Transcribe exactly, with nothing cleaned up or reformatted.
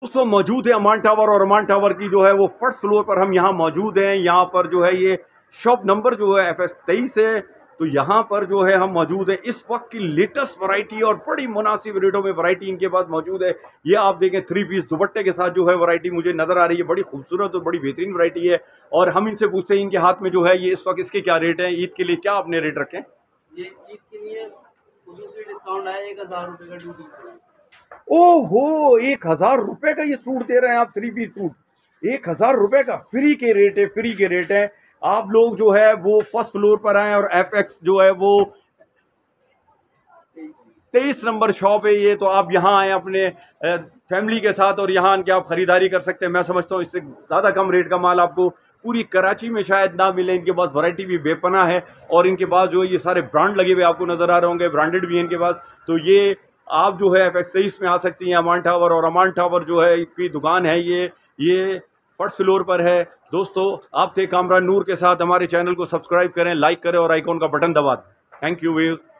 दोस्तों मौजूद है अमान टावर और अमान टावर की जो है वो फर्स्ट फ्लोर पर हम यहाँ मौजूद हैं। यहाँ पर जो है ये शॉप नंबर जो है एफ एस तेईस है। तो यहाँ पर जो है हम मौजूद हैं इस वक्त की लेटेस्ट वैरायटी और बड़ी मुनासिब रेटों में वैरायटी इनके पास मौजूद है। ये आप देखें थ्री पीस दुपट्टे के साथ जो है वैरायटी मुझे नजर आ रही है, बड़ी खूबसूरत और बड़ी बेहतरीन वैरायटी है। और हम इनसे पूछते हैं इनके हाथ में जो है ये इस वक्त इसके क्या रेट हैं, ईद के लिए क्या आपने रेट रखे? ये ईद के लिए दूसरी डिस्काउंट है, एक हजार रुपये का ड्यूटी से। ओहो, एक हजार रुपए का ये सूट दे रहे हैं आप, थ्री पीस सूट एक हजार रुपए का, फ्री के रेट है, फ्री के रेट है। आप लोग जो है वो फर्स्ट फ्लोर पर आए और एफ एक्स जो है वो तेईस नंबर शॉप है ये। तो आप यहाँ आए अपने फैमिली के साथ और यहाँ आके आप खरीदारी कर सकते हैं। मैं समझता हूँ इससे ज़्यादा कम रेट का माल आपको पूरी कराची में शायद ना मिले। इनके पास वैरायटी भी बेपना है और इनके पास जो ये सारे ब्रांड लगे हुए आपको नज़र आ रहे होंगे, ब्रांडेड भी है इनके पास। तो ये आप जो है एफ एक्स तेईस में आ सकती हैं अमान टावर, और अमान टावर जो है की दुकान है ये ये फर्स्ट फ्लोर पर है। दोस्तों आप थे कामरान नूर के साथ। हमारे चैनल को सब्सक्राइब करें, लाइक करें और आइकॉन का बटन दबा दें। Thank you.